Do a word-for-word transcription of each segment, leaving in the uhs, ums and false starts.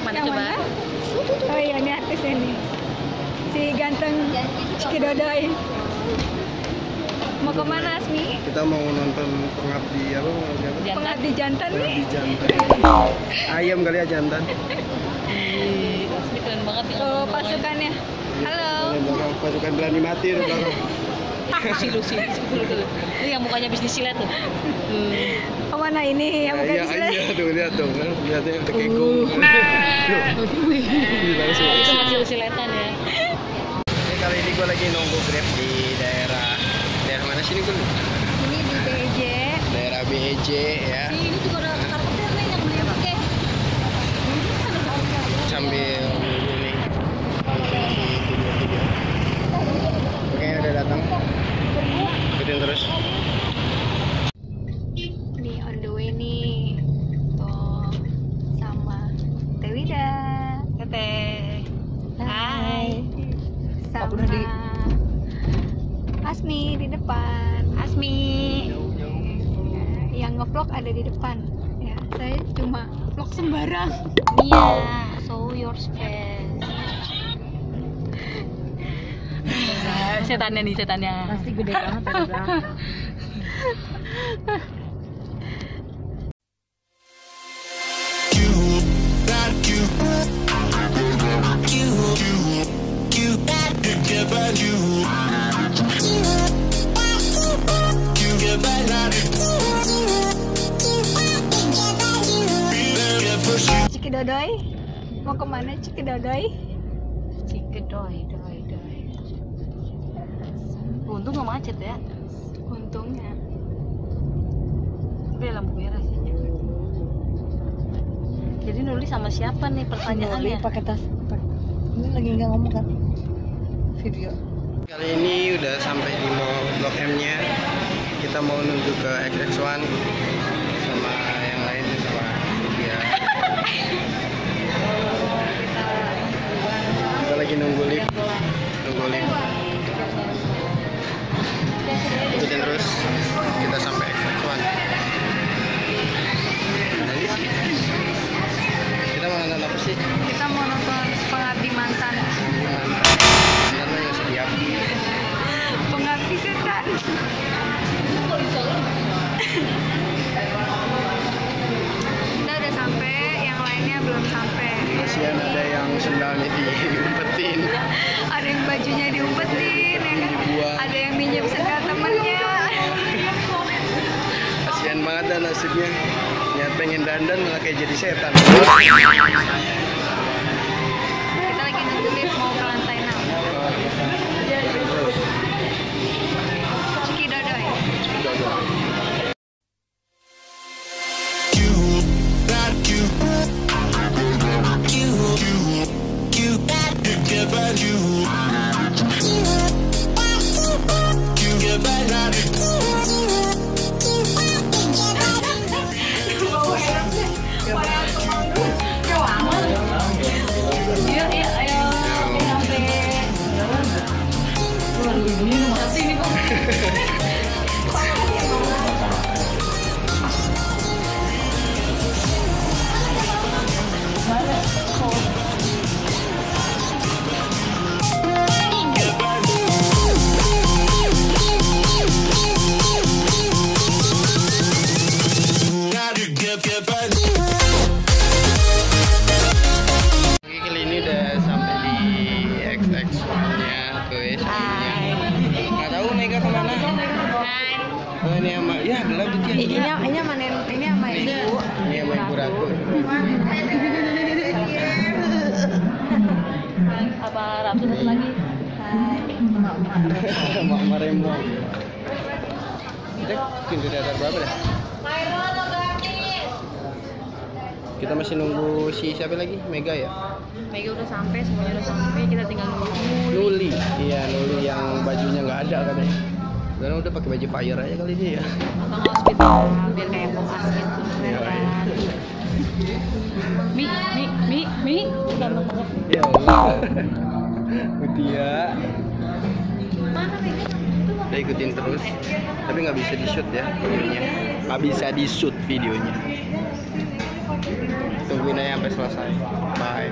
Mana Yang coba? mana? Oh iya, ini artisnya nih. Si ganteng Ciki Dodoy. Mau kemana Asmi? Kita mau nonton pengabdi apa? Jantan. Pengabdi jantan nih. Pengabdi jantan. Ayam kali ya jantan. Ih, Asmi keren banget ya. Tuh pasukannya. Halo. Belakang pasukan berani mati di belakang. Si Lucy, dulu dulu. Ini yang mukanya bisnis silat tuh. Hmm. Oh, mana ini yang bukan Iya, Islam? iya tuh lihat tuh, lihatnya udah kekong. Langsung. Itu masih siletan ya. Ini kali ini gue lagi nunggu Grab di daerah daerah mana sini gue? Ini di B E J. Daerah B E J ya. Si ini juga ada karpetnya nih yang beli pakai. Sambil nunggu nih. Oke, udah datang. Ikutin terus. Nih on the way nih. Tuh sama Teh Wida. Teteh. Hai. Sama Udah di- Asmi di depan. Asmi. Yang ngevlog ada di depan. Ya, saya cuma vlog sembarang. Iya, show your face. Setannya nih, setannya. Pasti gede banget ada belakang. Ciki Dodoy. Mau kemana Ciki Dodoy? Cikedoy, doy, doy. Untung nggak macet ya. Untungnya. Udah lampu merah sih. Jadi nulis sama siapa nih pertanyaannya? pakai tas. Ini lagi nggak ngomong kan? Video. Kali ini udah sampai di mall Blok M-nya. Kita mau menuju ke X X one sama yang lain sama dia. Kita lagi nunggu lift, nunggu lift. Ikutin terus, kita sampai X X one. Kita mau nonton apa sih? Kita mau nonton Pengabdi Mantan. Karena yang sedia. Pengabdi Setan. Kita udah sampai, yang lainnya belum sampai. Kasihan ada yang sendalnya diumpetin. Ada yang bajunya diumpetin, ya kan? Dibuang. Ada yang minjem sendal temennya. Kasihan banget dan nasibnya. Niat pengen dandan malah kayak jadi setan. Kita lagi nunggu lift mau ke lantai enam. Ciki Dodoy. Iya, iya, ayo. Sampai. Masih ini kok. Oke, kali ini udah sampai di X X one-nya guys. Nggak tahu Mega kemana? Oh, ini sama, ya gelap gitu ya. Ini ini sama nen, ini sama ibu. Ini sama Ibu Ratu. Apa Ratu satu lagi? Mama Rembong. Cek pintu datar berapa dah? Kita masih nunggu si siapa lagi? Mega ya? Mega udah sampai, semuanya udah sampai, kita tinggal nunggu. Nuli. Iya, Nuli yang bajunya nggak ada katanya. Karena udah pakai baju fire aja kali dia ya. Atau hospital biar kayak bokas gitu. Iya, iya. Mi, mi, mi, mi. Ganteng banget. Ya Allah. Mutia. Kita ikutin terus. Tapi nggak bisa di shoot ya videonya. Nggak bisa di shoot videonya. Tungguin aja sampai selesai. Bye.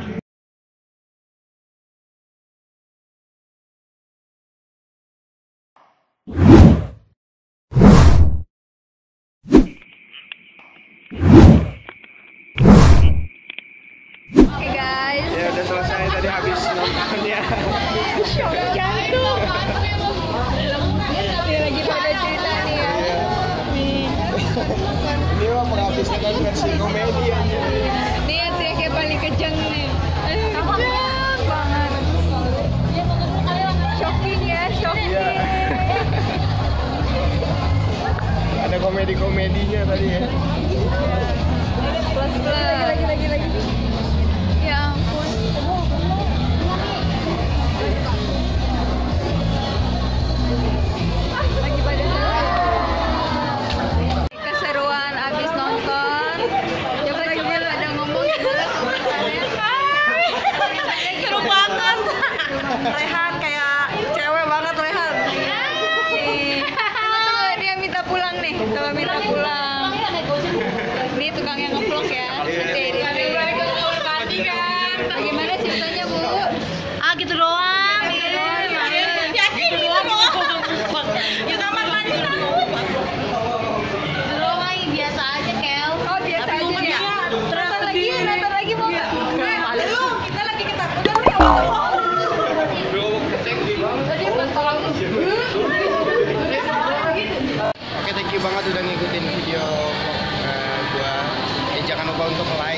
Oke guys. Ya udah selesai tadi habis nontonnya. Shock jantung. Dia lagi pada cerita nih ya. Nih. Ini mah penghabisnya kan versi komedi aja. Nih yang kayak paling kejang nih. Kejang banget. Shocking ya, shocking. Iya. Ada komedi-komedinya tadi ya. Plus plus. Lagi lagi lagi. Ya ampun. Lagi pada keseruan abis nonton. Coba coba lu ada ngomong gimana komentarnya? Seru banget. Rehan kayak cewek banget Rehan. Nih, tunggu tunggu dia minta pulang nih. Coba minta pulang. Ini tukang yang nge-vlog ya. Nanti edit. Bagaimana ceritanya Bu? Ah gitu doang. Gitu doang. Ya gitu doang. Ya kamar mandi gitu doang, biasa aja Kel. Oh biasa aja ya. Nonton lagi, nonton lagi mau nggak? Lu kita lagi ketakutan nih. Tadi pas kalau Oke, thank you banget udah ngikutin video vlog uh, gua. Eh, jangan lupa untuk like,